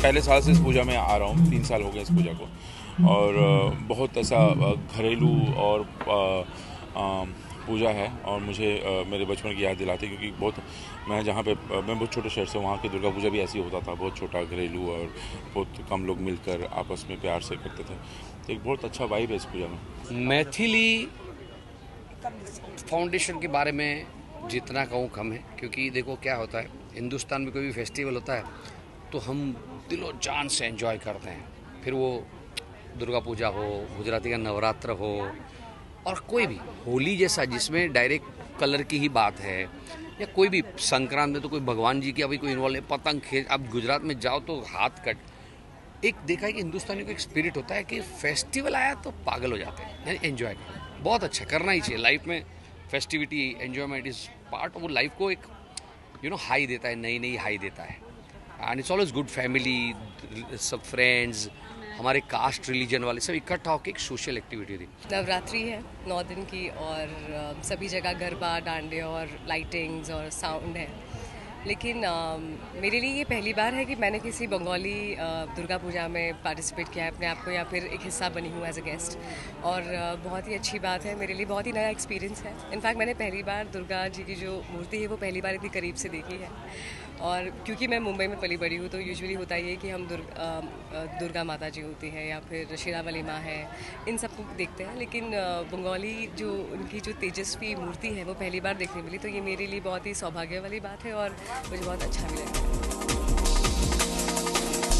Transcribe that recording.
पहले साल से इस पूजा में आ रहा हूँ, 3 साल हो गए इस पूजा को। और बहुत ऐसा घरेलू और पूजा है और मुझे मेरे बचपन की याद दिलाती है, क्योंकि मैं जहाँ पे मैं बहुत छोटे शहर से, वहाँ की दुर्गा पूजा भी ऐसी होता था, बहुत छोटा, घरेलू और बहुत कम लोग मिलकर आपस में प्यार से करते थे। तो एक बहुत अच्छा वाइब है इस पूजा में। मैथिली फाउंडेशन के बारे में जितना कहूँ कम है, क्योंकि देखो क्या होता है, हिंदुस्तान में कोई भी फेस्टिवल होता है तो हम दिलो जान से एंजॉय करते हैं। फिर वो दुर्गा पूजा हो, गुजराती का नवरात्र हो, और कोई भी होली जैसा जिसमें डायरेक्ट कलर की ही बात है, या कोई भी संक्रांत में तो कोई भगवान जी की अभी कोई इन्वॉल्व है, पतंग खेल, अब गुजरात में जाओ तो हाथ कट। एक देखा है कि हिंदुस्तानियों का एक स्पिरिट होता है कि फेस्टिवल आया तो पागल हो जाते हैं, यानी एंजॉय बहुत अच्छा करना ही चाहिए लाइफ में। फेस्टिविटी, एंजॉयमेंट इज पार्ट, वो लाइफ को एक हाई देता है, नई नई हाई देता है। And it's always good, family, सब फ्रेंड्स, हमारे कास्ट रिलीजन वाले सब इकट्ठा होकर एक सोशल एक्टिविटी थी। नवरात्रि है 9 दिन की, और सभी जगह गरबा, डांडे और लाइटिंग्स और साउंड है। लेकिन मेरे लिए ये पहली बार है कि मैंने किसी बंगाली दुर्गा पूजा में पार्टिसिपेट किया है अपने आप को, या फिर एक हिस्सा बनी हूँ एज अ गेस्ट। और बहुत ही अच्छी बात है, मेरे लिए बहुत ही नया एक्सपीरियंस है। इनफैक्ट मैंने पहली बार दुर्गा जी की जो मूर्ति है वो पहली बार इतनी करीब से देखी है। और क्योंकि मैं मुंबई में पली बड़ी हूँ तो यूजुअली होता ही है कि हम दुर्गा माता जी होती है या फिर शेरावाली माँ है, इन सबको देखते हैं। लेकिन बंगाली जो उनकी जो तेजस्वी मूर्ति है वो पहली बार देखने मिली, तो ये मेरे लिए बहुत ही सौभाग्य वाली बात है और मुझे बहुत अच्छा भी लगा।